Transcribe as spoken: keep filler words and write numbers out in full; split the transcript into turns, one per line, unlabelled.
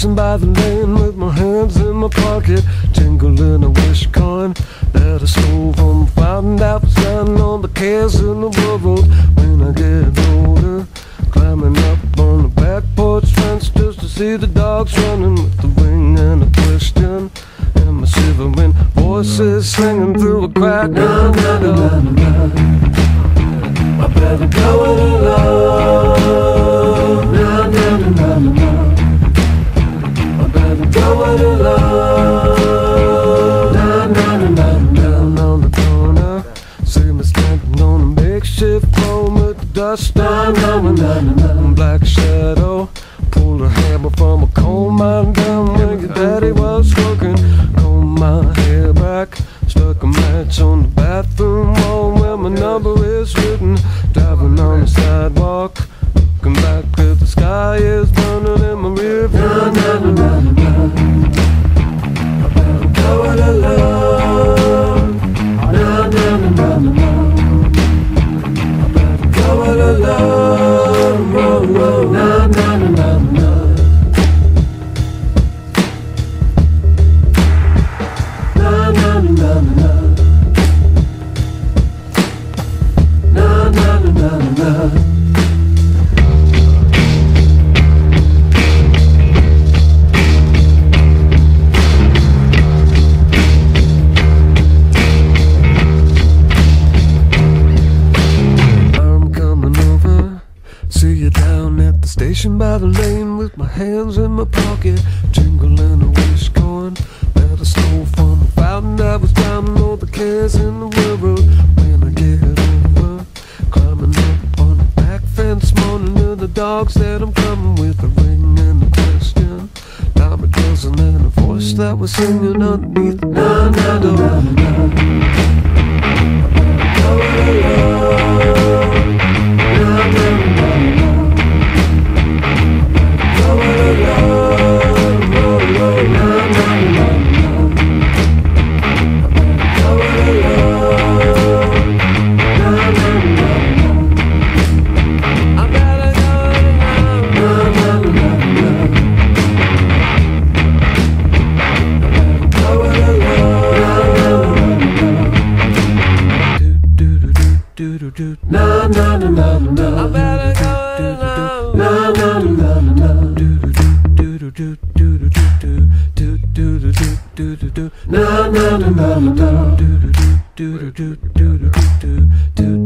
Dancing by the lane with my hands in my pocket, tingling a wish coin that I stole from a fountain that was lying on the cares in the world. When I get older, climbing up on the back porch fence just to see the dogs running with the ring and a question, and my shivering voices singing through a crack. Na, na, na, na, na. I better go it alone. Na, na, na, na, na, na. I better go it alone. Na, na, na, na, na. Down on the corner, see me standing on a makeshift phone with the dust down, na, na, na, na, na. Black shadow, pulled a hammer from a coal mine down where your daddy was smoking. Combed my hair back, stuck a match on the bathroom wall where my number is written. Driving on the sidewalk, looking back cause the sky is burning in my rear view. Na, na, na, na, na. I better go it alone. Na, na, na, na, na, na. I better go it alone. Whoa, whoa. Na, na, na, na, na. Na, na, na, na, na. Na, na, na, na, na. See you down at the station by the lane with my hands in my pocket, jingling a wish coin that I stole from a fountain that was drowning all the cares in the world. When I get over, climbing up on the back fence, moaning to the dogs that I'm coming with a ring and a question, time a dozen and a voice that was singing underneath. Na, na, na, na, na. Go it alone. Na, na, na, na. Na, na, na, na, na. I better go alone. Na, na, na, na, na. Do do do do do do do do do do do do do. Na, na, na, na, na. Do do do do do do do do do.